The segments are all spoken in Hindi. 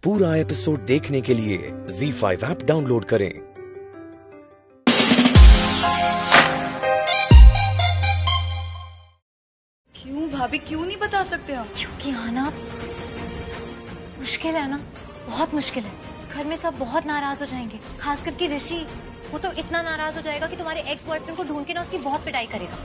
पूरा एपिसोड देखने के लिए ZEE5 ऐप डाउनलोड करें। क्यों भाभी, क्यों नहीं बता सकते आप? क्योंकि आना मुश्किल है ना, बहुत मुश्किल है। घर में सब बहुत नाराज हो जाएंगे, खास करके ऋषि। वो तो इतना नाराज हो जाएगा कि तुम्हारे एक्स बॉयफ्रेंड को ढूंढ के ना उसकी बहुत पिटाई करेगा।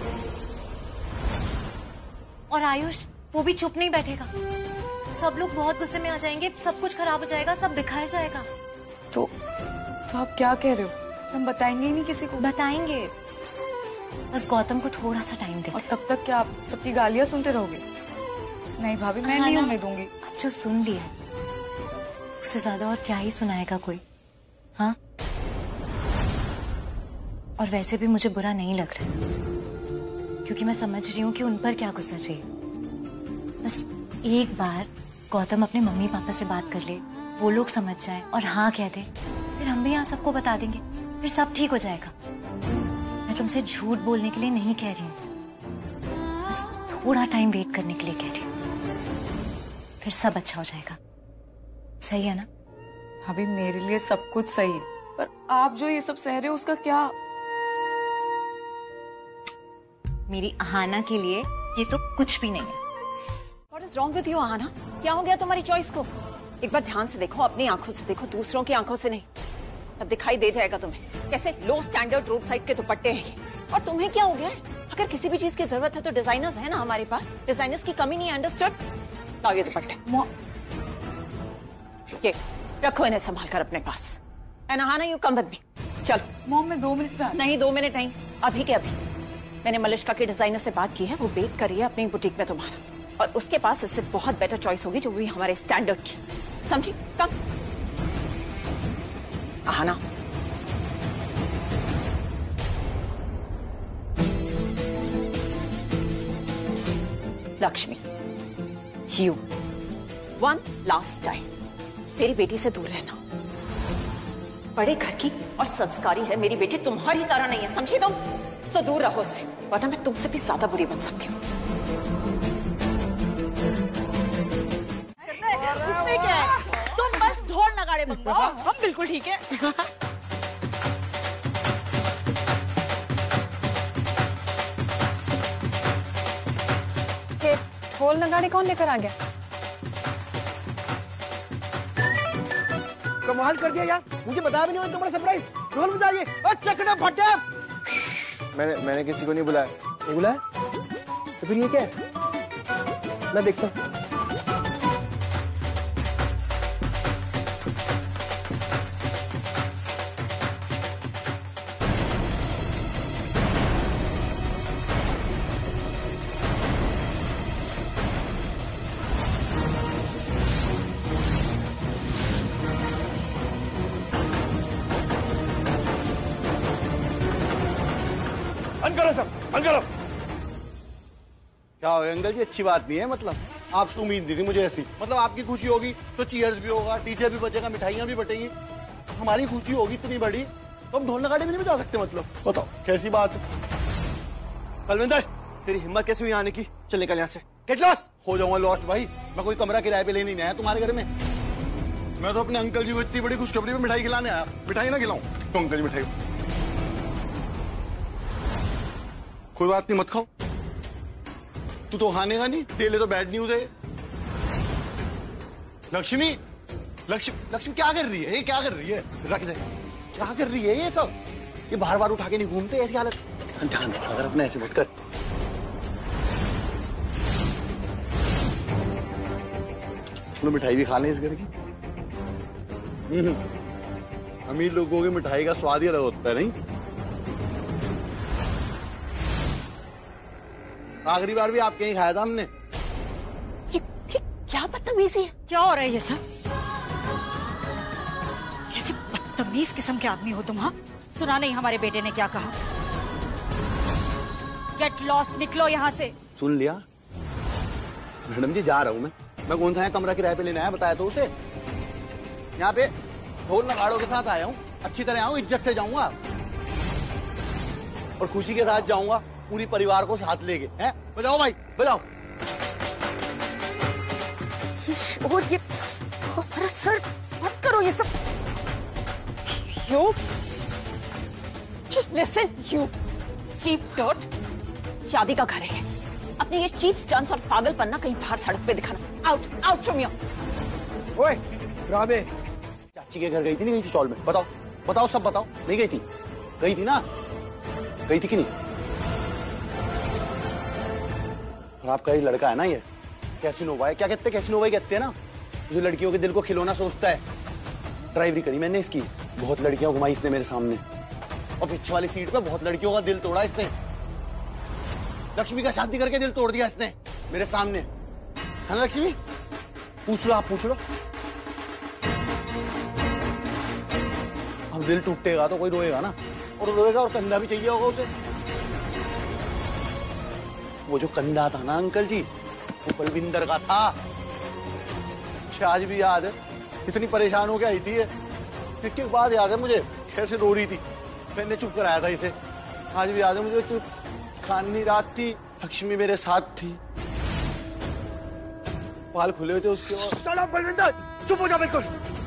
और आयुष, वो भी चुप नहीं बैठेगा। सब लोग बहुत गुस्से में आ जाएंगे, सब कुछ खराब हो जाएगा, सब बिखर जाएगा। तो आप क्या कह रहे हो? हम बताएंगे ही नहीं किसी को? बताएंगे, बस गौतम को थोड़ा सा टाइम दे। और तब तक क्या आप सबकी गालियां सुनते रहोगे? नहीं भाभी, मैं नहीं होने दूंगी। अब जो सुन लिया उससे ज्यादा और क्या ही सुनाएगा कोई, हाँ? और वैसे भी मुझे बुरा नहीं लग रहा, क्योंकि मैं समझ रही हूँ कि उन पर क्या गुजर रही है। बस एक बार गौतम अपने मम्मी पापा से बात कर ले, वो लोग समझ जाएं और हाँ कह दे, फिर हम भी यहाँ सबको बता देंगे, फिर सब ठीक हो जाएगा। मैं तुमसे झूठ बोलने के लिए नहीं कह रही हूँ, बस थोड़ा टाइम वेट करने के लिए कह रही हूँ, फिर सब अच्छा हो जाएगा। सही है ना? भाभी, मेरे लिए सब कुछ सही है, पर आप जो ये सब सह रहे हो उसका क्या? मेरी आहाना के लिए ये तो कुछ भी नहीं है। What is wrong with you, Aahana? क्या हो गया तुम्हारी चॉइस को? एक बार ध्यान से देखो, अपनी आंखों से देखो, दूसरों की आंखों से नहीं। अब दिखाई दे जाएगा तुम्हें कैसे लो स्टैंडर्ड रोड साइड के दुपट्टे हैं ये। और तुम्हें क्या हो गया है? अगर किसी भी चीज की जरूरत है तो डिजाइनर्स है ना हमारे पास, डिजाइनर्स की कमी नहीं है। अंडरस्टूड? लाओ ये दुपट्टे, ये रखो इन्हें संभाल कर अपने पास। And Aahana, you come with me. चलो मॉम, मैं 2 मिनट में नहीं, 2 मिनट नहीं, अभी के अभी। मैंने मलिश्का के डिजाइनर से बात की है, वो बेट कर रही है अपनी बुटीक में तुम्हारा, और उसके पास इससे बहुत बेटर चॉइस होगी, जो भी हमारे स्टैंडर्ड की। समझी? Come Aahana. Lakshmi, you one last time मेरी बेटी से दूर रहना। बड़े घर की और संस्कारी है मेरी बेटी, तुम्हारी तरह नहीं है, समझी तुम? तो दूर रहो उससे, वरना मैं तुमसे भी ज्यादा बुरी बन सकती हूँ। इसमें क्या है? तुम बस ढोल नगाड़े मंगवाओ, हम बिल्कुल ठीक है। ये ढोल नगाड़े कौन लेकर आ गया? कमाल कर दिया यार, मुझे बताया भी नहीं, इतना बड़ा सरप्राइज। ढोल बजाइए और चक दे फटे। मैंने किसी को नहीं बुलाया। नहीं बुलाया? तो फिर ये क्या है? मैं देखता हूँ। क्या हो अंकल जी, अच्छी बात नहीं है। मतलब आपसे उम्मीद नहीं थी मुझे ऐसी। मतलब आपकी खुशी होगी तो चीयर्स भी होगा, डीजे भी बजेगा, मिठाइयां भी बटेंगी। हमारी खुशी होगी इतनी बड़ी तो हम ढोल नगाड़े भी नहीं बजा सकते? मतलब बताओ कैसी बात है? बलविंदर, तेरी हिम्मत कैसे हुई आने की? चल निकल यहाँ से। Get lost. हो जाऊंगा लॉस्ट भाई, मैं कोई कमरा किराए पे लेने नहीं आया तुम्हारे घर में। मैं तो अपने अंकल जी को इतनी बड़ी खुशखबरी में मिठाई खिलाने आया। मिठाई ना खिलाऊं तो अंकल जी मिठाई। कोई बात नहीं, मत खाओ। तू तो खाने का नहीं, तेरे लिए तो बैड न्यूज है। लक्ष्मी, लक्ष्मी क्या कर रही है? ये क्या कर रही है? रख जाए, क्या कर रही है ये सब? ये बार बार उठा के नहीं घूमते ऐसी हालत। ध्यान रख, अगर अपने ऐसे मत कर। चलो मिठाई भी खा लें इस घर की। अमीर लोगों की मिठाई का स्वाद ही अलग होता है, नहीं? आखिरी बार भी आपके ही खाया था हमने। ये क्या बदतमीजी है? क्या हो रहा है ये सब? कैसे बदतमीज किस्म के आदमी हो तुम? हाँ, सुना नहीं हमारे बेटे ने क्या कहा? गेट लॉस्ट, निकलो यहाँ से। सुन लिया मैडम जी, जा रहा हूँ मैं कौन सा यहाँ कमरा किराए पे लेने आया बताया तो उसे। यहाँ पे ढोल नगाड़ों के साथ आया हूँ, अच्छी तरह आऊँ, इज्जत से जाऊंगा और खुशी के साथ जाऊंगा, पूरी परिवार को साथ लेके। हैं? बजाओ भाई, बजाओ। और ये अरे सर मत करो ये सब। You just listen, you cheap dirt। शादी का घर है, अपने ये चीप स्टंट्स और पागलपन ना कहीं बाहर सड़क पे दिखाना। Out out from here. ओए राबे, चाची के घर गई थी नहीं गई थी शॉल में? बताओ बताओ सब बताओ। नहीं गई थी? गई थी ना? गई थी कि नहीं? और आपका ये लड़का है ना, ये कैसिनोवा है। क्या कहते हैं? कैसिनोवा ही कहते हैं ना, जो लड़कियों के दिल को खिलौना सोचता है। ड्राइवरी करी मैंने इसकी, बहुत लड़कियां घुमाई इसने मेरे सामने, और पीछे वाली सीट पे बहुत लड़कियों का दिल तोड़ा इसने। लक्ष्मी का शादी करके दिल तोड़ दिया इसने मेरे सामने, है ना लक्ष्मी? पूछ लो, आप पूछ लो। अब दिल टूटेगा तो कोई रोएगा ना, और रोएगा और कंधा भी चाहिए होगा उसे। वो जो कंधा था ना अंकल जी, वो बलविंदर का था। आज भी याद है कितनी परेशान हो के आई थी। एक बात याद है मुझे, कैसे रो रही थी, मैंने चुप कराया था इसे। आज भी याद है मुझे, तो खानी रात थी, लक्ष्मी मेरे साथ थी, बाल खुले हुए थे उसके। और बलविंदर चुप हो जा बिल्कुल।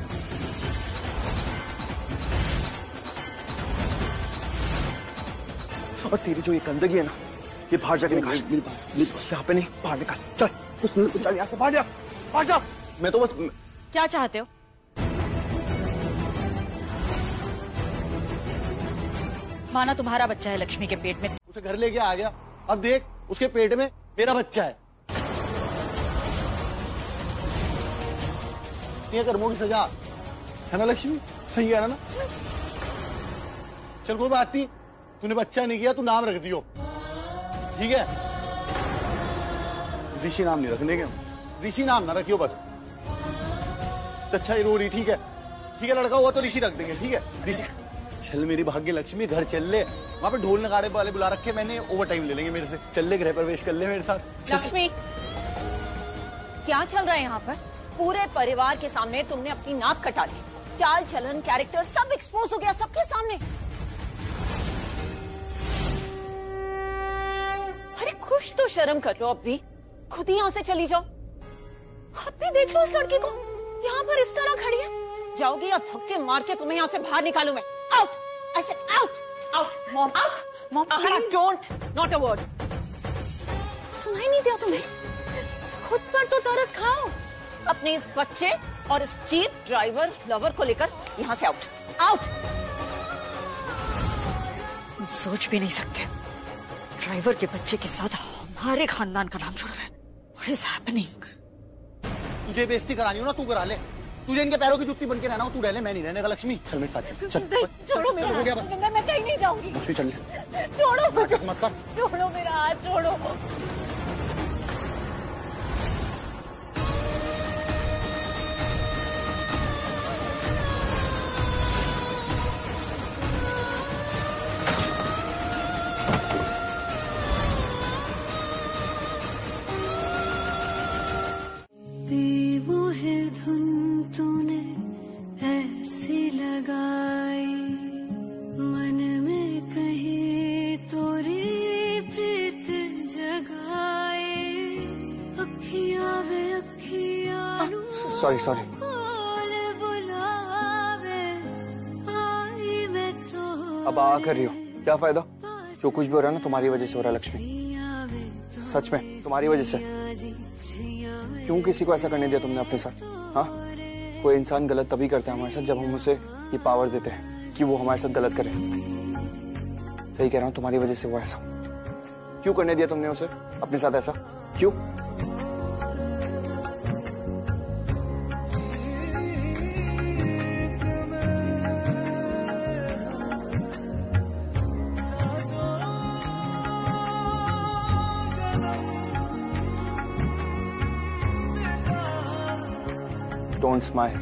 और तेरी जो ये गंदगी है ना, ये बाहर जाके निकाल। यहाँ पे नहीं, बाहर निकाल। चल चल यहाँ से बाहर जा, बाहर जा। मैं तो बस। क्या चाहते हो? माना तुम्हारा बच्चा है लक्ष्मी के पेट में, उसे घर लेके आ गया, अब देख उसके पेट में मेरा बच्चा है। ये कर्मों की सजा है ना लक्ष्मी? सही है ना? चल कोई बात नहीं, तूने बच्चा नहीं किया, तू नाम रख दियो, ठीक है? ऋषि नाम नहीं रखने के, ऋषि नाम ना रखियो बस। अच्छा ये रो रही, ठीक है ठीक है, लड़का हुआ तो ऋषि रख देंगे, ठीक है? ऋषि। चल मेरी भाग्य लक्ष्मी, घर चल ले, वहां पे ढोल नगाड़े वाले बुला रखे मैंने, ओवर टाइम ले लेंगे मेरे से। चल ले, गृह प्रवेश कर ले मेरे साथ। लक्ष्मी, क्या चल रहा है यहाँ पर? पूरे परिवार के सामने तुमने अपनी नाक कटा दी, चाल चलन कैरेक्टर सब एक्सपोज हो गया सबके सामने। अरे कुछ तो शर्म कर लो, अब भी खुद ही यहाँ से चली जाओ। अब भी देख लो इस लड़की को, यहाँ पर इस तरह खड़ी है। जाओगी या धक्के मार के तुम्हें यहाँ से बाहर निकालू मैं। Out, I said out, out mom, out mom, don't, not a word. सुनाई नहीं दिया तुम्हें? खुद पर तो तरस खाओ। अपने इस बच्चे और इस चीप ड्राइवर लवर को लेकर यहाँ से आउट, आउट। तुम सोच भी नहीं सकते, ड्राइवर के बच्चे के साथ हमारे खानदान का नाम जुड़ रहा है। What is happening? तुझे बेइज्जती करानी हो ना, तू करा ले। तुझे इनके पैरों की जुत्ती बन के रहना हो, तू रह ले, मैं नहीं रहने का। लक्ष्मी चल मेरे साथ, चल। छोड़ो मेरा हाथ, मैं कहीं नहीं जाऊंगी। लक्ष्मी चल ले, छोड़ो मुझे, मत कर। छोड़ो मेरा हाथ, छोड़ो। वो है धुन तूने ऐसी लगाई, मन में कहीं तोरी प्रीत जगाए, अखियां वे अखियां सॉरी बुलावे, आई मैं तो। अब आ कर रही हो, क्या फायदा? जो कुछ भी हो रहा है ना तुम्हारी वजह से हो रहा है लक्ष्मी, सच में तुम्हारी वजह से। क्यों किसी को ऐसा करने दिया तुमने अपने साथ? हाँ, कोई इंसान गलत तभी करता है हमारे साथ जब हम उसे ये पावर देते हैं कि वो हमारे साथ गलत करे। सही कह रहा हूँ, तुम्हारी वजह से वो ऐसा। क्यों करने दिया तुमने उसे अपने साथ ऐसा? क्यों? Don't smile.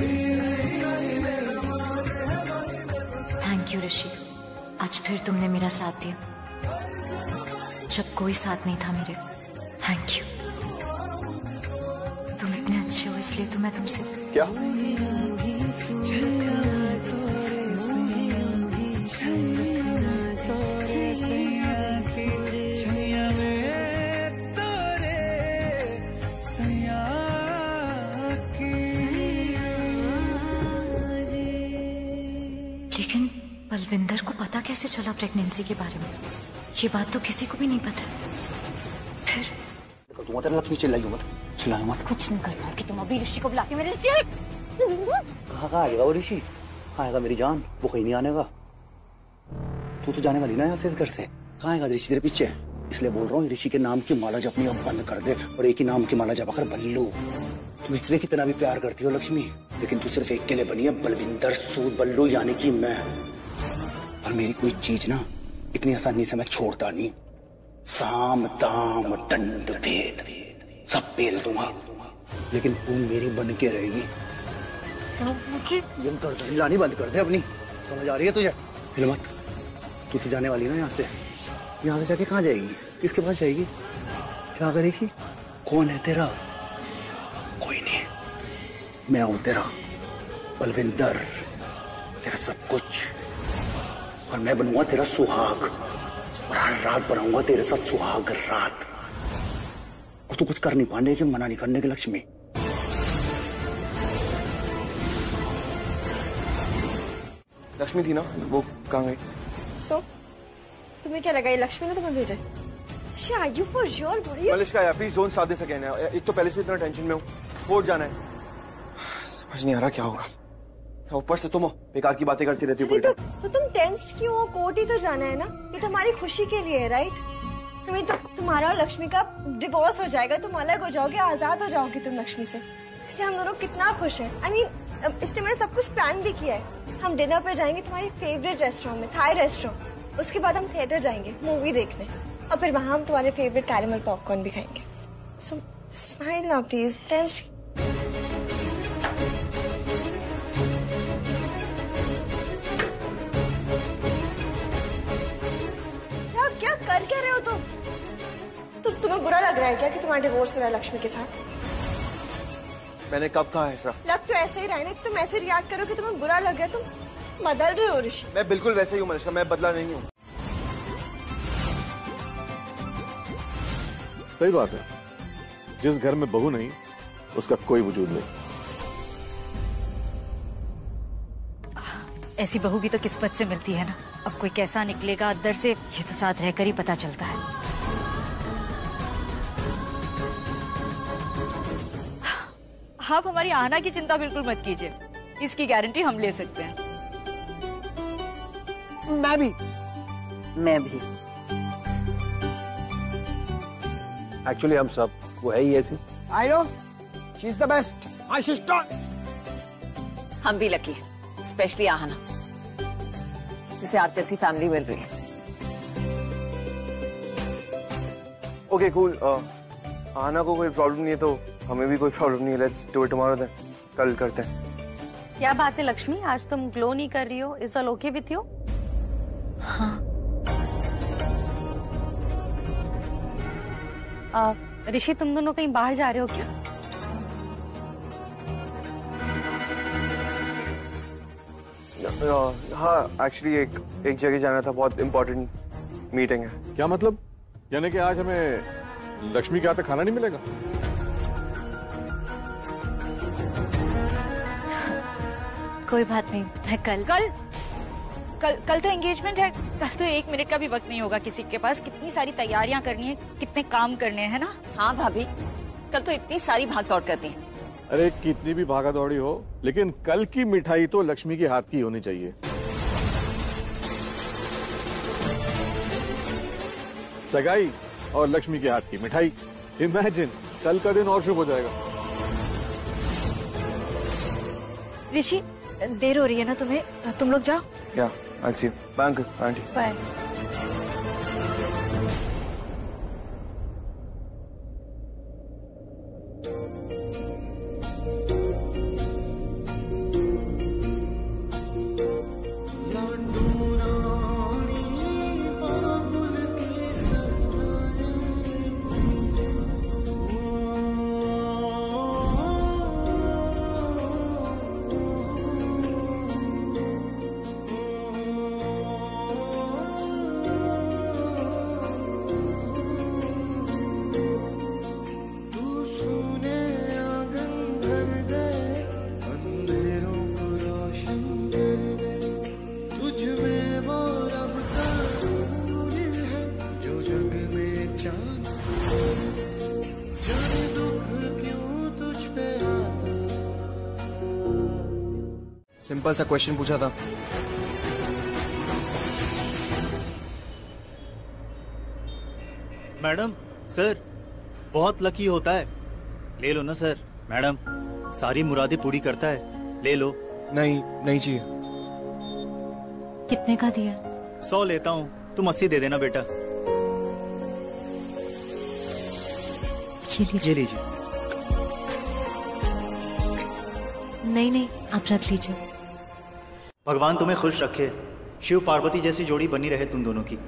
थैंक यू ऋषि, आज फिर तुमने मेरा साथ दिया जब कोई साथ नहीं था मेरे। Thank you. तुम इतने अच्छे हो इसलिए तो मैं तुमसे। क्या? बलविंदर को पता कैसे चला प्रेगनेंसी के बारे में? ये बात तो किसी को भी नहीं पता। फिर लक्ष्मी चिल्लाइयो मत, चिल्लाइयो मत। कुछ नहीं करना कि तुम अभी ऋषि को बुला के मेरे कहाँ आएगा वो ऋषि? आएगा मेरी जान, वो कहीं नहीं आने का। तू तो जाने वाली ना यहाँ से, इस घर से। कहाँ आएगा ऋषि तेरे पीछे? इसलिए बोल रहा हूँ ऋषि के नाम की माला जपनी अब बंद कर दे और एक ही नाम की माला जपाकर बल्लू। तू इससे कितना भी प्यार करती हो लक्ष्मी, लेकिन तू सिर्फ एक के लिए बनी है, बलविंदर सूद बल्लू, यानी कि मैं। और मेरी कोई चीज ना इतनी आसानी से मैं छोड़ता नहीं। साम दाम दंड भेद सब पेल दूंगा, लेकिन तू मेरी बन के रहेगी। लानी बंद कर दे अपनी, समझ आ रही है तुझे? हिल मत। तू तो जाने वाली ना यहाँ से। यहाँ से जाके कहाँ जाएगी? किसके पास जाएगी? क्या करेगी? कौन है तेरा? कोई नहीं, मैं हूं तेरा बलविंदर, तेरा सब कुछ। और मैं बनूंगा तेरा सुहाग, और हर रात बनाऊंगा तेरे साथ सुहाग रात। और तू कुछ कर नहीं पाने की, मना नहीं करने की लक्ष्मी। लक्ष्मी थी ना, वो कहाँ गई? तुम्हें क्या लगा ये लक्ष्मी ने तुम्हें भेजा? you for sure, मलिश्का यार please don't start this again. एक तो पहले से इतना टेंशन में हूँ, कोर्ट जाना है, समझ नहीं आ रहा क्या होगा। ऊपर से तुम बेकार की बातें करती रहती हो। तो तुम टेंस्ड क्यों हो? कोर्ट ही तो जाना है ना, ये तो हमारी खुशी के लिए है, राइट? हमें तो तुम्हारा और लक्ष्मी का डिवोर्स हो जाएगा, तुम अलग हो जाओगे, आजाद हो जाओगे तुम लक्ष्मी से। इसलिए हम दोनों कितना खुश हैं। I mean, इसलिए मैंने सब कुछ प्लान भी किया है। हम डिनर पे जाएंगे तुम्हारी फेवरेट रेस्टोरेंट में, थाई रेस्टोरेंट। उसके बाद हम थिएटर जाएंगे मूवी देखने, और फिर वहां हम तुम्हारे फेवरेट कैरेमल पॉपकॉर्न भी खाएंगे। So smile now please. Tensed क्या कर क्या रहे हो तुम? तुम्हें बुरा लग रहा है क्या कि तुम्हारा डिवोर्स हो रहा है लक्ष्मी के साथ? मैंने कब कहा ऐसा? लग तो ऐसे ही रहा है ना, तुम ऐसे रिएक्ट करो कि तुम्हें बुरा लग रहा है। तुम बदल रहे हो ऋषि। मैं बिल्कुल वैसे ही हूँ मलिश्का, मैं बदला नहीं हूँ। सही बात है, जिस घर में बहू नहीं उसका कोई वजूद नहीं। ऐसी बहू भी तो किस्मत से मिलती है ना। अब कोई कैसा निकलेगा अंदर से, ये तो साथ रहकर ही पता चलता है। आप हमारी आना की चिंता बिल्कुल मत कीजिए, इसकी गारंटी हम ले सकते हैं। मैं भी एक्चुअली हम सब, वो है ही ऐसी। I know, she is the best. I should start. हम भी लकी, स्पेशली आहना, जिसे आप जैसी फैमिली मिल रही है। ओके कूल, आहना को कोई प्रॉब्लम नहीं है तो हमें भी कोई प्रॉब्लम नहीं है। Let's do it tomorrow then, कल करते हैं। क्या बात है लक्ष्मी, आज तुम ग्लो नहीं कर रही हो? Is all okay with you? हाँ। ऋषि, तुम दोनों कहीं बाहर जा रहे हो क्या? हाँ एक्चुअली एक जगह जाना था, बहुत इम्पोर्टेंट मीटिंग है। क्या मतलब? यानी कि आज हमें लक्ष्मी के हाथ खाना नहीं मिलेगा? कोई बात नहीं, मैं कल तो एंगेजमेंट है। कल तो 1 मिनट का भी वक्त नहीं होगा किसी के पास। कितनी सारी तैयारियां करनी है, कितने काम करने हैं ना। हाँ भाभी, कल तो इतनी सारी भाग दौड़ करनी है। अरे कितनी भी भागा दौड़ी हो, लेकिन कल की मिठाई तो लक्ष्मी के हाथ की होनी चाहिए। सगाई और लक्ष्मी के हाथ की मिठाई, इमेजिन, कल का दिन और शुभ हो जाएगा। ऋषि, देर हो रही है ना तुम्हें, तुम लोग जाओ। Yeah I see you. Bye uncle, aunty. Bye. Simple सा क्वेश्चन पूछा था। मैडम, सर बहुत लकी होता है। ले लो ना सर। मैडम, सारी मुरादें पूरी करता है, ले लो। नहीं, नहीं चाहिए। कितने का दिया? 100 लेता हूँ, तुम 80 दे देना बेटा। ये लीजिए। नहीं नहीं, आप रख लीजिए। भगवान तुम्हें खुश रखे, शिव पार्वती जैसी जोड़ी बनी रहे तुम दोनों की।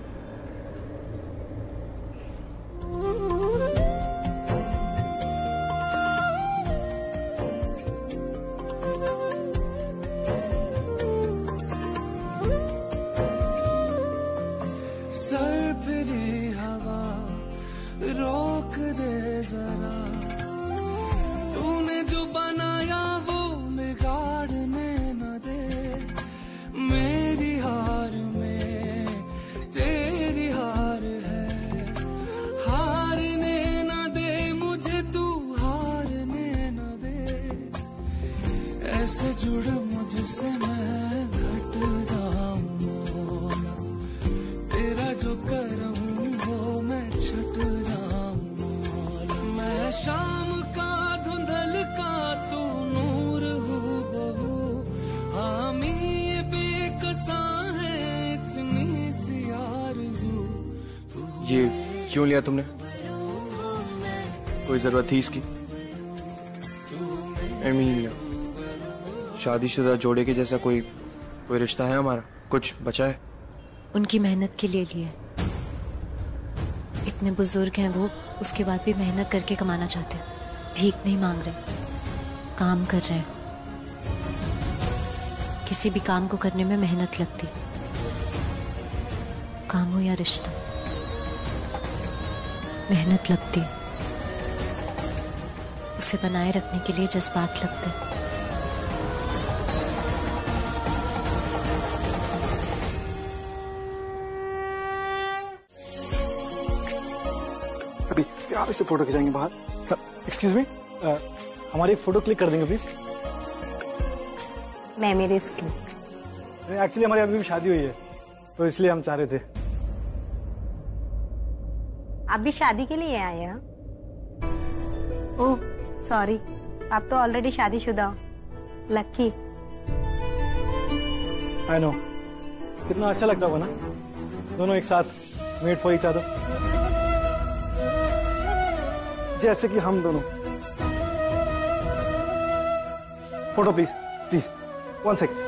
रोक दे जरा, तूने जो बनाया वो बिगाड़ने न दे। मेरी हार में तेरी हार है, हारने न दे मुझे, तू हारने न दे। ऐसे जुड़ मुझसे मैं घट जाऊं मौला, तेरा जो करम हो मैं छट जाऊं मौला। मैं शाम का धुंधल का तू नूर हो बहू, हामी ये बेकसा है इतनी सी आरज़ू। ये क्यों लिया तुमने? कोई जरूरत थी इसकी? I mean, शादीशुदा जोड़े के जैसा कोई रिश्ता है हमारा? कुछ बचा है? उनकी मेहनत के लिए लिए। इतने बुजुर्ग हैं वो, उसके बाद भी मेहनत करके कमाना चाहते हैं। भीख नहीं मांग रहे, काम कर रहे हैं। किसी भी काम को करने में मेहनत लगती, काम हो या रिश्ता, मेहनत लगती। उसे बनाए रखने के लिए जज्बात लगते। अभी आप इससे फोटो खिंचाएंगे बाहर? एक्सक्यूज मी, हमारी एक फोटो क्लिक कर देंगे प्लीज। मैं मेरे एक्चुअली हमारी अभी भी शादी हुई है, तो इसलिए हम चाह रहे थे। आप भी शादी के लिए आए हैं? ओह सॉरी, आप तो ऑलरेडी शादीशुदा हो। लकी। आई नो, कितना अच्छा लगता होगा ना दोनों एक साथ, मेड फॉर ईच अदर, जैसे कि हम दोनों। Photo please, please 1 second.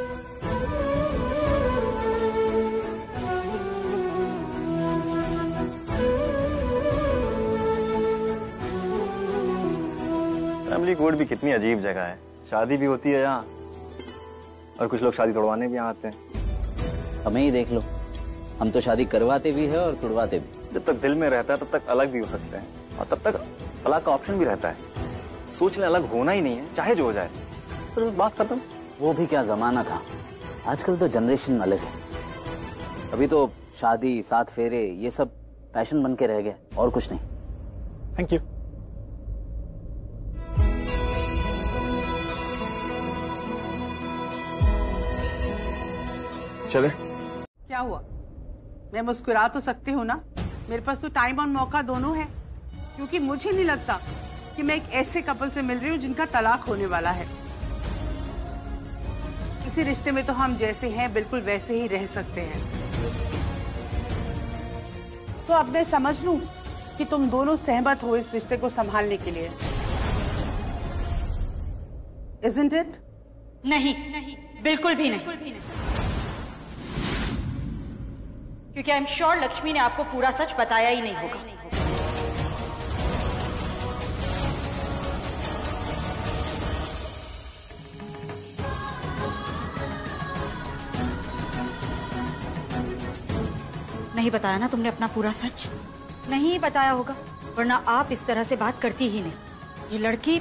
Family court भी कितनी अजीब जगह है। शादी भी होती है यहाँ, और कुछ लोग शादी तोड़वाने भी यहाँ आते हैं। हमें ही देख लो, हम तो शादी करवाते भी है और तुड़वाते भी। जब तक दिल में रहता है तब तक अलग भी हो सकते हैं, और तब तक तलाक का ऑप्शन भी रहता है। सोचने अलग होना ही नहीं है, चाहे जो हो जाए, फिर बात खत्म। वो भी क्या जमाना था, आजकल तो जनरेशन अलग है। अभी तो शादी, 7 फेरे, ये सब फैशन बन के रह गए, और कुछ नहीं। Thank you. चले? क्या हुआ? मैं मुस्कुरा तो सकती हूँ ना, मेरे पास तो टाइम और मौका दोनों है। क्योंकि मुझे नहीं लगता कि मैं एक ऐसे कपल से मिल रही हूँ जिनका तलाक होने वाला है। इसी रिश्ते में तो हम जैसे हैं बिल्कुल वैसे ही रह सकते हैं। तो अब मैं समझ लूं कि तुम दोनों सहमत हो इस रिश्ते को संभालने के लिए। Isn't it? नहीं, बिल्कुल भी नहीं। क्योंकि आई एम श्योर लक्ष्मी ने आपको पूरा सच बताया ही नहीं होगा। नहीं बताया ना तुमने अपना पूरा सच? नहीं बताया होगा, वरना आप इस तरह से बात करती ही नहीं। ये लड़की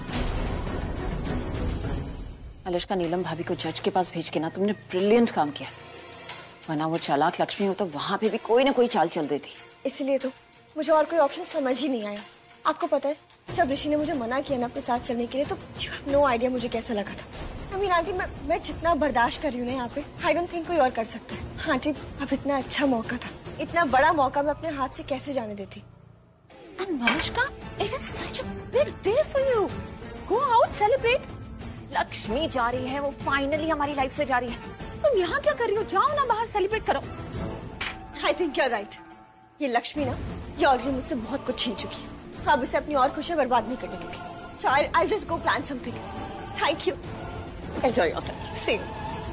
अनुष्का, नीलम भाभी को जज के पास भेज के ना तुमने ब्रिलियंट काम किया। वरना वो चालाक लक्ष्मी हो तो वहां पे भी कोई ना कोई चाल चल देती। इसलिए तो मुझे और कोई ऑप्शन समझ ही नहीं आया। आपको पता है, जब ऋषि ने मुझे मना किया ना अपने साथ चलने के लिए, तो यू हैव नो आइडिया मुझे कैसा लगा था। मीन आंटी मैं जितना बर्दाश्त कर रही हूँ ना यहाँ पे, आई डोंट थिंक कोई और कर सकता है। आंटी अब इतना अच्छा मौका था, इतना बड़ा मौका मैं अपने हाथ से कैसे जाने देती। And Manushka, it is such a big day for you. Go out, celebrate. Lakshmi जा रही है, वो फाइनली हमारी लाइफ से जा रही है। तुम यहाँ क्या कर रही हो? जाओ ना बाहर सेलिब्रेट करो। I think you're right. ये लक्ष्मी ना, ये ऑलरेडी मुझसे बहुत कुछ छीन चुकी है। अब इसे अपनी और खुशियाँ बर्बाद नहीं करने दूंगी। So I'll just go plan something. Thank you. Enjoy yourself. See you.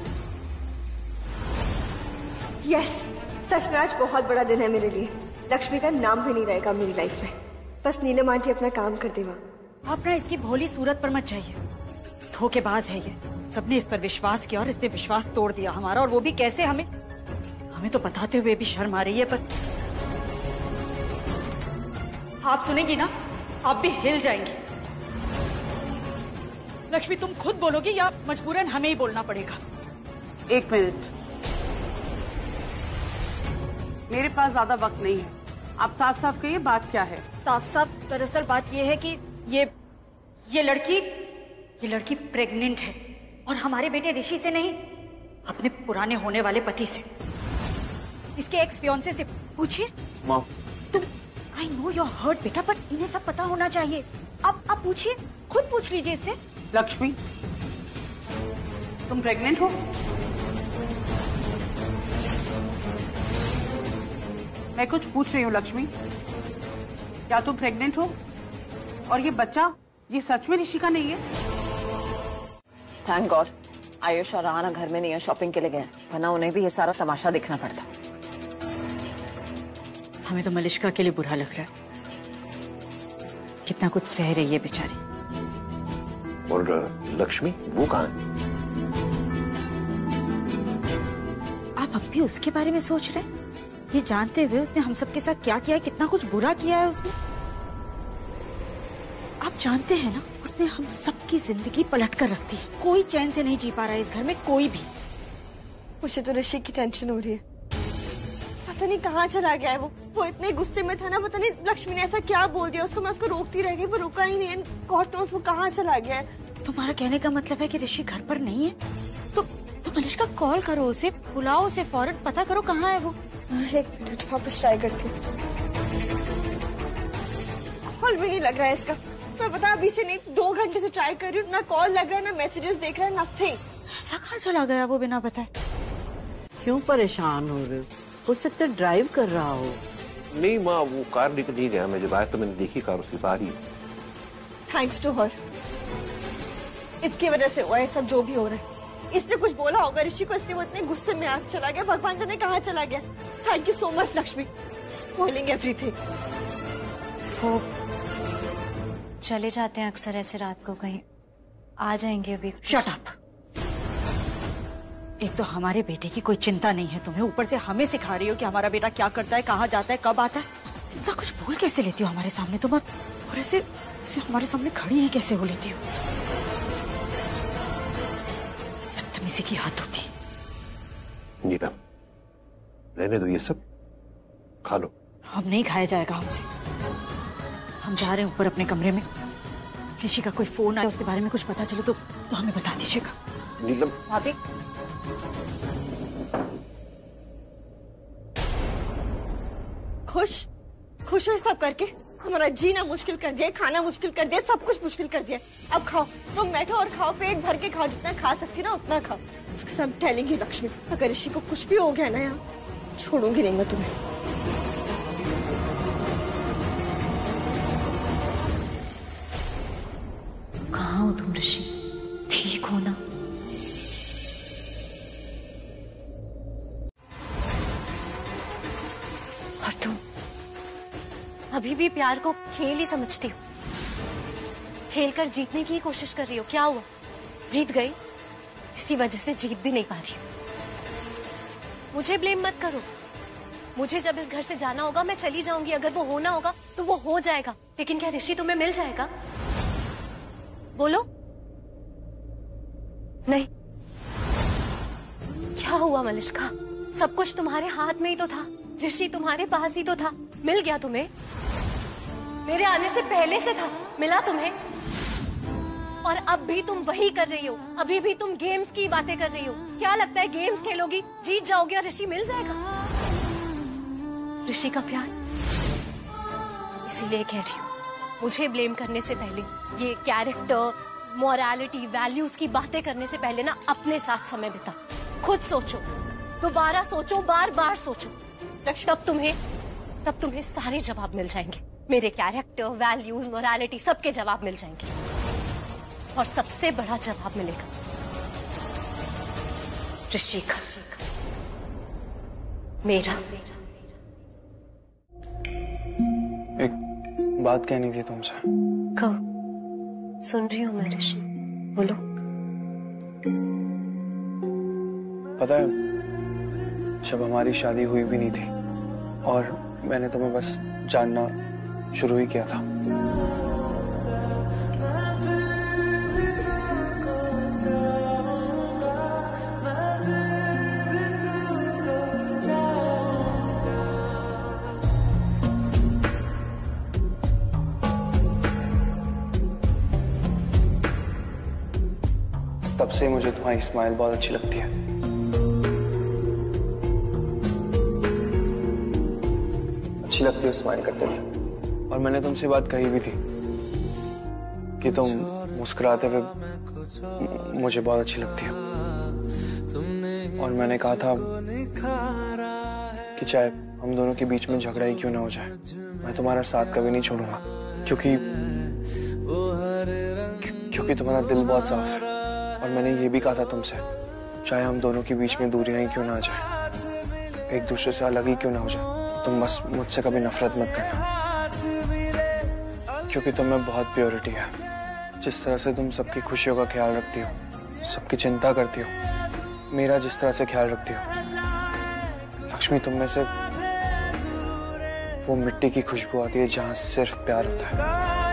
Yes, सच में आज बहुत बड़ा दिन है मेरे लिए। लक्ष्मी का नाम भी नहीं रहेगा मेरी लाइफ में। बस नीलम आंटी अपना काम कर देगा। आप ना इसकी भोली सूरत पर मत जाइए, धोखेबाज है ये। सबने इस पर विश्वास किया और इसने विश्वास तोड़ दिया हमारा, और वो भी कैसे? हमें तो बताते हुए भी शर्म आ रही है। पर आप सुनेंगी ना, आप भी हिल जाएंगी। लक्ष्मी तुम खुद बोलोगी या मजबूरन हमें ही बोलना पड़ेगा? 1 मिनट, मेरे पास ज्यादा वक्त नहीं है। आप साफ साफ कहिए बात क्या है? साफ साफ दरअसल बात ये है कि ये लड़की प्रेग्नेंट है, और हमारे बेटे ऋषि से नहीं, अपने पुराने होने वाले पति से, इसके एक्स फियांसे से। पूछिए माँ। तुम, I know you are hurt बेटा, पर इन्हें सब पता होना चाहिए। आप पूछिए, खुद पूछ लीजिए इससे। लक्ष्मी, तुम प्रेग्नेंट हो? मैं कुछ पूछ रही हूँ लक्ष्मी, क्या तुम प्रेग्नेंट हो? और ये बच्चा, ये सच में ऋषि का नहीं है? थैंक गॉड आयुष और राना घर में नहीं है, शॉपिंग के लिए गए, वरना उन्हें भी ये सारा तमाशा देखना पड़ता। हमें तो मलिष्का के लिए बुरा लग रहा है, कितना कुछ सह रही है बेचारी। और लक्ष्मी वो कहाँ है? आप अब भी उसके बारे में सोच रहे हैं? ये जानते हुए उसने हम सबके साथ क्या किया है, कितना कुछ बुरा किया है उसने। आप जानते हैं ना, उसने हम सबकी जिंदगी पलट कर रख दी। कोई चैन से नहीं जी पा रहा है इस घर में, कोई भी। मुझे तो ऋषि की टेंशन हो रही है। पता नहीं कहाँ चला गया है वो इतने गुस्से में था ना, पता नहीं लक्ष्मी ने ऐसा क्या बोल दिया उसको। मैं उसको रोकती रह गई, वो रुका ही नहीं। गॉड नोस वो कहाँ चला गया है। तुम्हारा कहने का मतलब है कि ऋषि घर पर नहीं है? तो मलिष्का कॉल करो उसे, बुलाओ उसे फौरन, पता करो कहाँ है वो। 1 मिनट वापस ट्राई करती हूँ। कॉल भी नहीं लग रहा है इसका। मैं पता अभी से नहीं 2 घंटे से ट्राई कर रही हूँ, ना कॉल लग रहा है, ना मैसेजेस देख रहा है, नथिंग। ऐसा कहाँ चला गया वो बिना बताए? क्यों परेशान हो रहे हो? हो सकता है ड्राइव कर रहा हो। नहीं माँ, वो कार निकल ही गया। मैं जब आया तो मैंने देखी कार उसकी बाहर ही। थैंक्स टू हर, इसकी वजह से हुआ है सब जो भी हो रहा है। इसने कुछ बोला होगा ऋषि को, इसलिए वो इतने गुस्से में आज चला गया। भगवान जाने कहाँ चला गया। Thank you so much Lakshmi, spoiling everything. वो चले जाते हैं अक्सर ऐसे रात को कहीं, आ जाएंगे अभी। Shut up. एक तो हमारे बेटे की कोई चिंता नहीं है तुम्हें, ऊपर से हमें सिखा रही हो कि हमारा बेटा क्या करता है, कहाँ जाता है, कब आता है। इतना कुछ बोल कैसे लेती हो हमारे सामने तुम? और ऐसे हमारे सामने खड़ी ही कैसे हो लेती हो? बदतमीजी की हद होती है। नीलम, रहने दो ये सब, खा लो। अब नहीं खाया जाएगा हमसे। हम जा रहे हैं ऊपर अपने कमरे में। ऋषि का कोई फोन आया, उसके बारे में कुछ पता चले तो हमें बता दीजिएगा। नीलम, भाभी, खुश हो सब करके? हमारा जीना मुश्किल कर दिया, खाना मुश्किल कर दिया, सब कुछ मुश्किल कर दिया। अब खाओ, तुम बैठो और खाओ, पेट भर के खाओ, जितना खा सकती ना उतना खाओ। I'm telling you लक्ष्मी, अगर ऋषि को कुछ भी हो गया ना यहाँ, छोड़ूंगी नहीं मैं तुम्हें। कहाँ हो तुम ऋषि? ठीक हो ना? और तुम अभी भी प्यार को खेल ही समझती हो? खेल कर जीतने की कोशिश कर रही हो। क्या हुआ? जीत गई, इसी वजह से जीत भी नहीं पा रही हो। मुझे ब्लेम मत करो। मुझे जब इस घर से जाना होगा मैं चली जाऊंगी, अगर वो होना होगा तो वो हो जाएगा। लेकिन क्या ऋषि तुम्हें मिल जाएगा? बोलो। नहीं। क्या हुआ मलिष्का? सब कुछ तुम्हारे हाथ में ही तो था, ऋषि तुम्हारे पास ही तो था। मिल गया तुम्हें? मेरे आने से पहले से था, मिला तुम्हें? और अब भी तुम वही कर रही हो। अभी भी तुम गेम्स की बातें कर रही हो। क्या लगता है गेम्स खेलोगी, जीत जाओगी और ऋषि मिल जाएगा? ऋषि का प्यार, इसीलिए कह रही हूँ, मुझे ब्लेम करने से पहले, ये कैरेक्टर, मोरालिटी, वैल्यूज की बातें करने से पहले ना अपने साथ समय बिता। खुद सोचो, दोबारा सोचो, बार बार सोचो। तब तुम्हें सारे जवाब मिल जाएंगे। मेरे कैरेक्टर, वैल्यूज, मोरालिटी, सबके जवाब मिल जाएंगे। और सबसे बड़ा जवाब मिलेगा ऋषि का, मेरा। एक बात कहनी थी तुमसे। कहो, सुन रही हूँ मैं ऋषि, बोलो। पता है, जब हमारी शादी हुई भी नहीं थी और मैंने तुम्हें बस जानना शुरू ही किया था, तब से मुझे तुम्हारी स्माइल बहुत अच्छी लगती है। अच्छी लगती है स्माइल करते हुए। और मैंने तुमसे बात कही भी थी कि तुम मुस्कुराते हुए मुझे बहुत अच्छी लगती है। और मैंने कहा था कि चाहे हम दोनों के बीच में झगड़ा ही क्यों ना हो जाए, मैं तुम्हारा साथ कभी नहीं छोड़ूंगा, क्योंकि तुम्हारा दिल बहुत साफ है। और मैंने ये भी कहा था तुमसे, चाहे हम दोनों के बीच में दूरियां ही क्यों ना आ जाए, एक दूसरे से अलग ही क्यों ना हो जाए, तुम बस मुझसे कभी नफरत मत करना, क्योंकि तुम में बहुत प्योरिटी है। जिस तरह से तुम सबकी खुशियों का ख्याल रखती हो, सबकी चिंता करती हो, मेरा जिस तरह से ख्याल रखती हो, लक्ष्मी, तुम में से वो मिट्टी की खुशबू आती है जहां से सिर्फ प्यार होता है।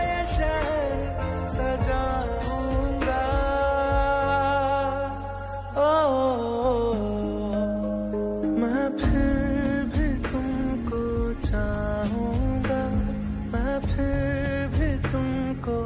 मैं फिर भी तुमको चाहूंगा, मैं फिर भी तुमको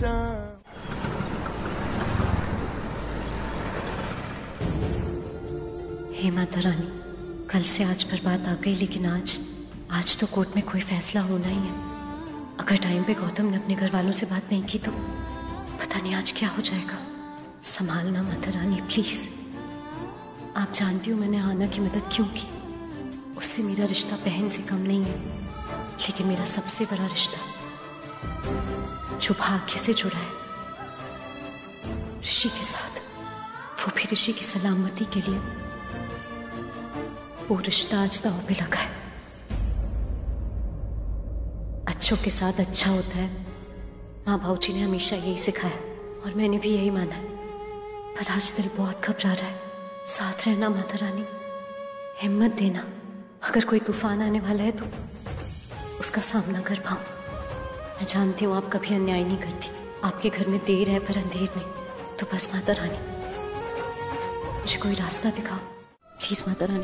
हे माता रानी, कल से आज पर बात आ गई, लेकिन आज तो कोर्ट में कोई फैसला होना ही है। अगर टाइम पे गौतम ने अपने घर वालों से बात नहीं की तो पता नहीं आज क्या हो जाएगा। संभालना माता रानी, प्लीज। आप जानती हो मैंने आना की मदद क्यों की। उससे मेरा रिश्ता बहन से कम नहीं है, लेकिन मेरा सबसे बड़ा रिश्ता जो भाग्य से जुड़ा है, ऋषि के साथ, वो भी ऋषि की सलामती के लिए, वो रिश्ता आज दांव पे लगा है। अच्छों के साथ अच्छा होता है, माँ भाऊजी ने हमेशा यही सिखाया और मैंने भी यही माना है। पर आज दिल बहुत घबरा रहा है। साथ रहना माता रानी, हिम्मत देना। अगर कोई तूफान आने वाला है तो उसका सामना कर पाऊं। मैं जानती हूँ आप कभी अन्याय नहीं करती, आपके घर में देर है पर अंधेर नहीं। तो बस माता रानी, मुझे कोई रास्ता दिखाओ प्लीज माता रानी।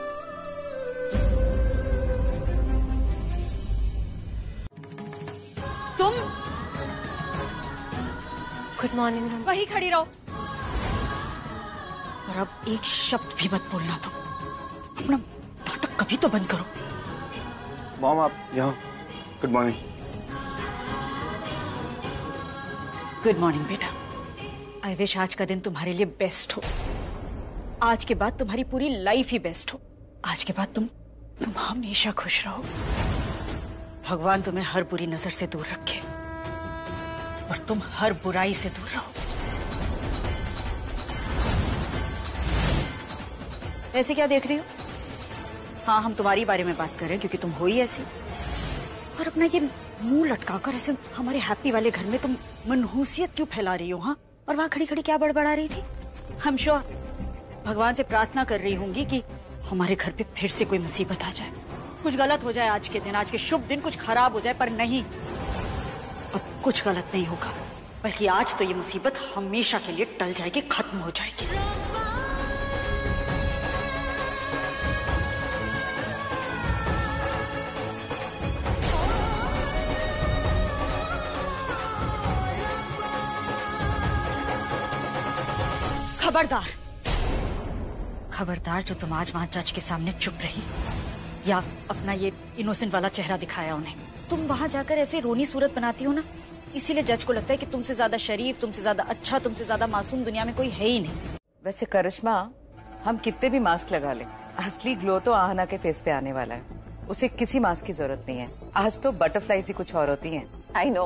तुम गुड मॉर्निंग। वहीं खड़ी रहो और अब एक शब्द भी मत बोलना। तुम अपना नाटक कभी तो बंद करो। मॉम, आप यहाँ। Good morning. गुड मॉर्निंग बेटा। आई विश आज का दिन तुम्हारे लिए बेस्ट हो। आज के बाद तुम्हारी पूरी लाइफ ही बेस्ट हो। आज के बाद तुम हमेशा खुश रहो। भगवान तुम्हें हर बुरी नजर से दूर रखे और तुम हर बुराई से दूर रहो। ऐसे क्या देख रही हो? हाँ, हम तुम्हारी बारे में बात कर रहे हैं क्योंकि तुम हो ही ऐसी। और अपना ये मुंह लटकाकर ऐसे हमारे हैप्पी वाले घर में तुम मनहूसियत क्यों फैला रही हो? हाँ, और वहां खड़ी खड़ी क्या बड़बड़ा रही थी? हम श्योर भगवान से प्रार्थना कर रही होंगी कि हमारे घर पे फिर से कोई मुसीबत आ जाए, कुछ गलत हो जाए आज के दिन, आज के शुभ दिन कुछ खराब हो जाए। पर नहीं, अब कुछ गलत नहीं होगा, बल्कि आज तो ये मुसीबत हमेशा के लिए टल जाएगी, खत्म हो जाएगी। खबरदार, खबरदार जो तुम आज वहां जज के सामने चुप रही या अपना ये इनोसेंट वाला चेहरा दिखाया उन्हें। तुम वहां जाकर ऐसे रोनी सूरत बनाती हो ना, इसीलिए जज को लगता है कि तुमसे ज्यादा शरीफ, तुमसे ज्यादा अच्छा, तुमसे ज्यादा मासूम दुनिया में कोई है ही नहीं। वैसे करिश्मा, हम कितने भी मास्क लगा लें, असली ग्लो तो आहना के फेस पे आने वाला है। उसे किसी मास्क की जरूरत नहीं है। आज तो बटरफ्लाईज ही कुछ और होती हैं। I know,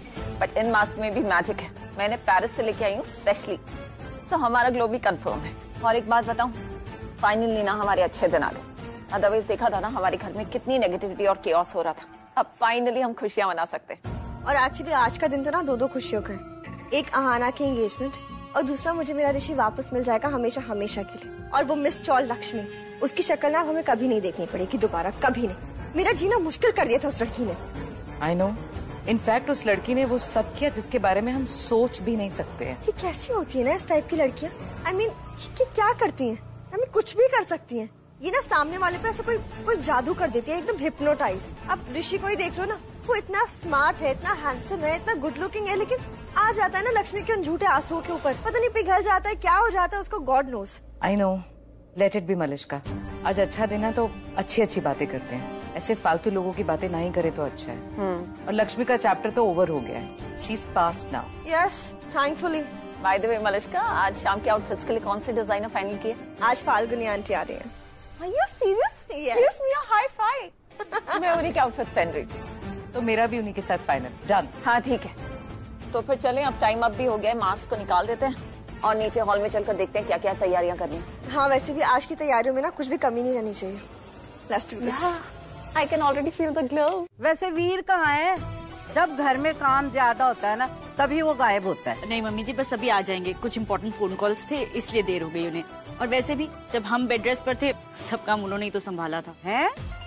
but in mask में भी मैजिक है। मैंने पेरिस से लेके आई हूँ स्पेशली, तो हमारा ग्लो भी कंफर्म है। और एक बात बताऊं, फाइनली ना हमारे अच्छे दिन आ गए। अदरवाइज देखा था ना हमारे घर में कितनी नेगेटिविटी और केओस हो रहा था। अब फाइनली हम खुशियां मना सकते हैं। और एक्चुअली आज का दिन तो ना दो खुशियों का है। एक आहाना की एंगेजमेंट और दूसरा मुझे मेरा ऋषि वापस मिल जाएगा हमेशा हमेशा के लिए। और वो मिस चौल लक्ष्मी, उसकी शक्ल ना हमें कभी नहीं देखनी पड़ेगी दोबारा, कभी नहीं। मेरा जीना मुश्किल कर दिया था उस लड़की ने। आई नो, इनफैक्ट उस लड़की ने वो सब किया जिसके बारे में हम सोच भी नहीं सकते हैं। ये कैसी होती है ना इस टाइप की लड़कियाँ? आई मीन क्या करती हैं? आई मीन कुछ भी कर सकती हैं। ये ना सामने वाले पे ऐसा कोई जादू कर देती है, एकदम हिप्नोटाइज। अब ऋषि को ही देख लो ना, वो इतना स्मार्ट है, इतना हैंडसम है, इतना गुड लुकिंग है, लेकिन आ जाता है ना लक्ष्मी के उन झूठे आंसुओं के ऊपर, पता नहीं पिघल जाता है, क्या हो जाता है उसको, God knows. I know, let it be Malishka. आज अच्छा दिन है तो अच्छी अच्छी बातें करते हैं। ऐसे फालतू लोगों की बातें नहीं करे तो अच्छा है। और लक्ष्मी का चैप्टर तो ओवर हो गया है। She is past now. Yes, thankfully. By the way Malishka, आज शाम के आउटफिट्स के लिए कौन सी डिजाइनर फाइनल की है? आज फाल्गुनी आंटी आ रही है। Are you serious? Yes. Give me a high five. मैं उन्हीं के आउटफिट पहन रही थी। तो मेरा भी उन्हीं के साथ फाइनल डन। हाँ ठीक है, तो फिर चलें, अब टाइम अप भी हो गया है, मास्क को निकाल देते हैं और नीचे हॉल में चलकर देखते हैं क्या क्या तैयारियां करनी है। हाँ वैसे भी आज की तैयारियों में ना कुछ भी कमी नहीं रहनी चाहिए। Let's do this. I can already feel the glow. वैसे वीर कहाँ है? जब घर में काम ज्यादा होता है ना तभी वो गायब होता है। नहीं मम्मी जी, बस अभी आ जाएंगे, कुछ इम्पोर्टेंट फोन कॉल्स थे इसलिए देर हो गई उन्हें। और वैसे भी जब हम बेड रेस्ट पर थे सब काम उन्होंने ही तो संभाला था। हैं?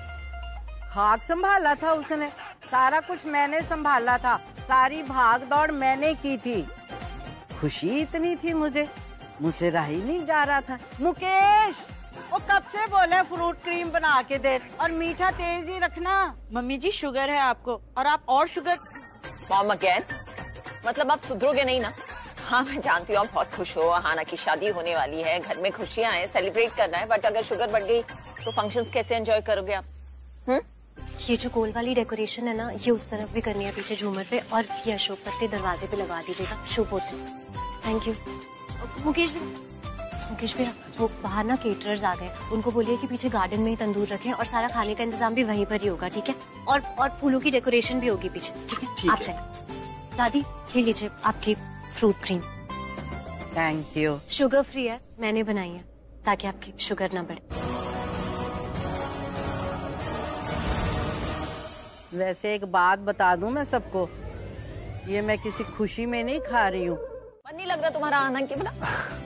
खाक संभाला था उसने, सारा कुछ मैंने संभाला था, सारी भाग दौड़ मैंने की थी। खुशी इतनी थी मुझसे रहा ही नहीं जा रहा था। मुकेश, वो कब से बोले फ्रूट क्रीम बना के दे और मीठा तेज ही रखना। मम्मी जी शुगर है आपको, और आप और शुगर। मॉम अगेन, मतलब आप सुधरोगे नहीं ना? हाँ मैं जानती हूँ आप बहुत खुश हो, आहाना की शादी होने वाली है, घर में खुशियाँ हैं, सेलिब्रेट करना है, बट अगर शुगर बढ़ गई तो फंक्शंस कैसे एंजॉय करोगे आप? ये जो गोल वाली डेकोरेशन है ना, ये उस तरफ भी करनी है पीछे झूमर पे, और ये अशोक पत्ते दरवाजे पे लगा दीजिएगा, शुभ होते। Thank you. मुकेश भैया, वो बाहर ना केटरर्स आ गए, उनको बोलिए कि पीछे गार्डन में ही तंदूर रखें और सारा खाने का इंतजाम भी वहीं पर ही होगा, ठीक है? और फूलों की डेकोरेशन भी होगी पीछे, ठीक है? आप चलें। दादी ये लीजिए आपकी fruit cream. Thank you. Sugar free है, मैंने बनाई है ताकि आपकी शुगर ना बढ़े। वैसे एक बात बता दूं मैं सबको, ये मैं किसी खुशी में नहीं खा रही हूँ। मन नहीं लग रहा तुम्हारा आना के बिना?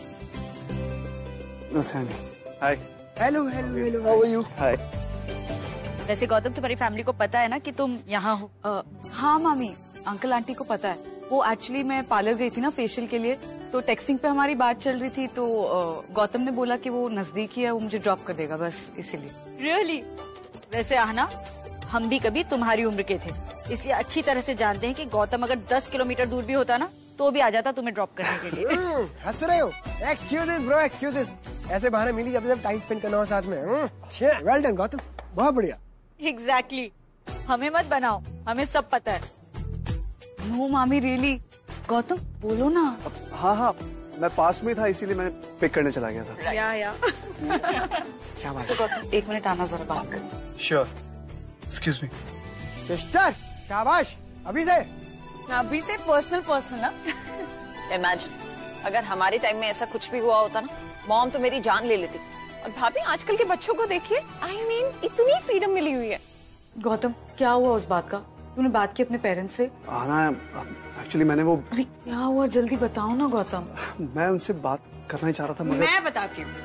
Hi. Hello hello, how are you? Hi. वैसे गौतम, तुम्हारी फैमिली को पता है ना कि तुम यहाँ हो? हाँ मामी, अंकल आंटी को पता है। वो एक्चुअली मैं पार्लर गई थी ना फेशियल के लिए, तो टेक्सटिंग पे हमारी बात चल रही थी, तो गौतम ने बोला कि वो नजदीक ही है, वो मुझे ड्रॉप कर देगा, बस इसीलिए। रियली? वैसे आहना, हम भी कभी तुम्हारी उम्र के थे, इसलिए अच्छी तरह से जानते हैं कि गौतम अगर 10 किलोमीटर दूर भी होता ना तो भी आ जाता तुम्हें ड्रॉप करने के लिए। हंस रहे हो? Excuses bro, excuses. ऐसे बहाने मिल ही जाते जब टाइम स्पेंड करना हो साथ में। वेल डन गौतम, बहुत बढ़िया। एग्जैक्टली, हमें मत बनाओ, हमें सब पता है। नो मामी रियली। गौतम बोलो ना। हाँ हाँ, मैं पास में था इसीलिए मैंने पिक करने चला गया था। या। क्या बात है? गौतम एक मिनट आना, जरा बात कर। Sure, excuse me. सिस्टर शाबाश, अभी से पर्सनल ना। इमेजिन अगर हमारे टाइम में ऐसा कुछ भी हुआ होता ना, मॉम तो मेरी जान ले लेती। और भाभी आजकल के बच्चों को देखिए, आई मीन इतनी फ्रीडम मिली हुई है। गौतम क्या हुआ उस बात का? तूने बात की अपने पेरेंट्स से? आना, एक्चुअली मैंने वो। अरे क्या हुआ, जल्दी बताओ ना गौतम। मैं उनसे बात करना ही चाह रहा था मगर। मैं बताती हूँ।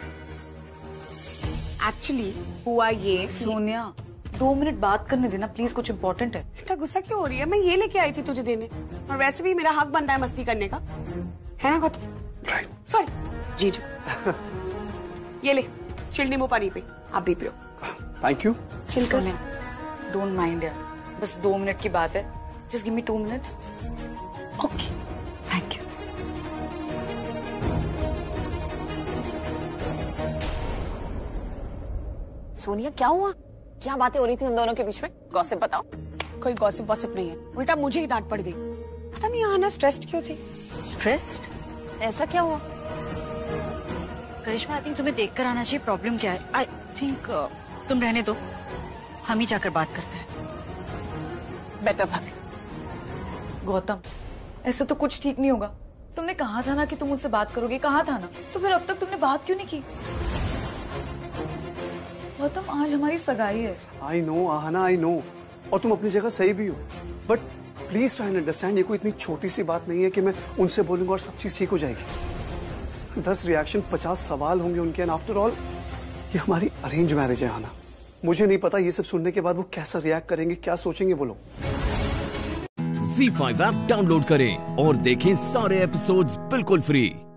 एक्चुअली हुआ ये। सोनिया 2 मिनट बात करने देना प्लीज, कुछ इम्पोर्टेंट है। इतना गुस्सा क्यों हो रही है? मैं ये लेके आई थी तुझे देने, और वैसे भी मेरा हक बनता है मस्ती करने का, है ना गौतम? राइट। सॉरी जीजू। ये ले, चिल नींबू पानी पे, आप भी पियो। Thank you. चिल कर। डोंट माइंड यार, बस 2 मिनट की बात है, just give me 2 minutes. Okay, thank you. Sonia क्या हुआ? क्या बातें हो रही थी उन दोनों के बीच में? गॉसिप बताओ। कोई गॉसिप वॉसिप नहीं है, उल्टा मुझे ही डांट पड़ गई। पता नहीं आना स्ट्रेस्ड क्यों थी। स्ट्रेस्ड? ऐसा क्या हुआ? करिश्मा, आई थिंक तुम्हें देखकर आना चाहिए। प्रॉब्लम क्या है? आई थिंक तुम रहने दो, हम ही जाकर बात करते हैं। बेटर भाभी। गौतम, ऐसे तो कुछ ठीक नहीं होगा। तुमने कहा था ना कि तुम मुझसे बात करोगे, कहा था ना, तो फिर अब तक तुमने बात क्यों नहीं की? गौतम, आज हमारी सगाई है। I know Ahana, I know, और तुम अपनी जगह सही भी हो, but please try and understand, ये कोई इतनी छोटी सी बात नहीं है कि मैं उनसे बोलूंगा और सब चीज ठीक हो जाएगी। 10 रिएक्शन, 50 सवाल होंगे उनके, एंड आफ्टर ऑल ये हमारी अरेंज मैरिज है आहना। मुझे नहीं पता ये सब सुनने के बाद वो कैसा रिएक्ट करेंगे, क्या सोचेंगे वो लोग। ZEE5 ऐप डाउनलोड करें और देखें सारे एपिसोड्स बिल्कुल फ्री।